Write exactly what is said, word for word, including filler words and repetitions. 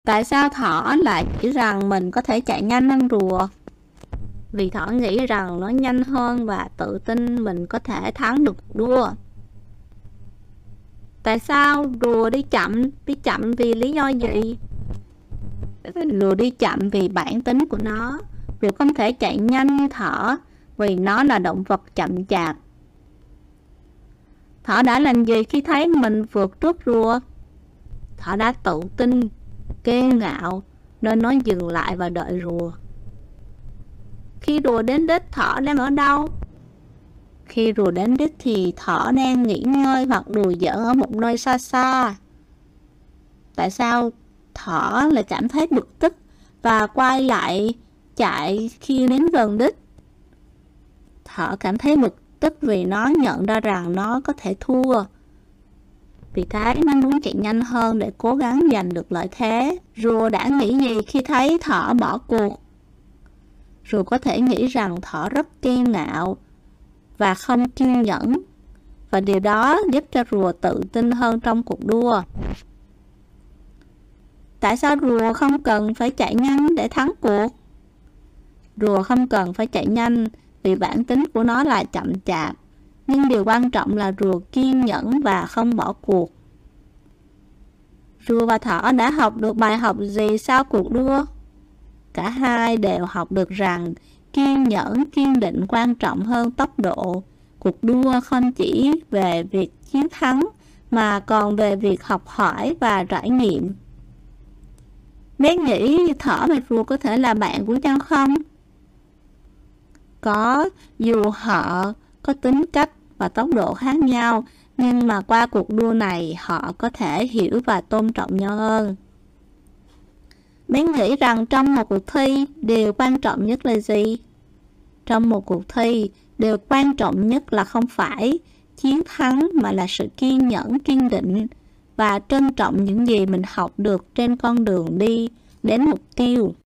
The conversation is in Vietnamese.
Tại sao thỏ lại nghĩ rằng mình có thể chạy nhanh hơn rùa? Vì thỏ nghĩ rằng nó nhanh hơn và tự tin mình có thể thắng được cuộc đua. Tại sao rùa đi chậm? Đi chậm vì lý do gì? Rùa đi chậm vì bản tính của nó. Rùa không thể chạy nhanh như thỏ vì nó là động vật chậm chạp. Thỏ đã làm gì khi thấy mình vượt trước rùa? Thỏ đã tự tin, kiêu ngạo nên nó dừng lại và đợi rùa. Khi rùa đến đích, thỏ đang ở đâu? Khi rùa đến đích thì thỏ đang nghỉ ngơi hoặc đùa giỡn ở một nơi xa xa. Tại sao thỏ lại cảm thấy bực tức và quay lại chạy khi đến gần đích? Thỏ cảm thấy bực tức vì nó nhận ra rằng nó có thể thua. Vì thế nó muốn chạy nhanh hơn để cố gắng giành được lợi thế. Rùa đã nghĩ gì khi thấy thỏ bỏ cuộc? Rùa có thể nghĩ rằng thỏ rất kiêu ngạo và không kiên nhẫn, và điều đó giúp cho rùa tự tin hơn trong cuộc đua. Tại sao rùa không cần phải chạy nhanh để thắng cuộc? Rùa không cần phải chạy nhanh vì bản tính của nó là chậm chạp, nhưng điều quan trọng là rùa kiên nhẫn và không bỏ cuộc. Rùa và thỏ đã học được bài học gì sau cuộc đua? Cả hai đều học được rằng kiên nhẫn, kiên định quan trọng hơn tốc độ. Cuộc đua không chỉ về việc chiến thắng mà còn về việc học hỏi và trải nghiệm. Bé nghĩ thỏ và rùa có thể là bạn của nhau không? Có, dù họ có tính cách và tốc độ khác nhau, nhưng mà qua cuộc đua này họ có thể hiểu và tôn trọng nhau hơn. Bé nghĩ rằng trong một cuộc thi, điều quan trọng nhất là gì? Trong một cuộc thi, điều quan trọng nhất là không phải chiến thắng mà là sự kiên nhẫn, kiên định và trân trọng những gì mình học được trên con đường đi đến mục tiêu.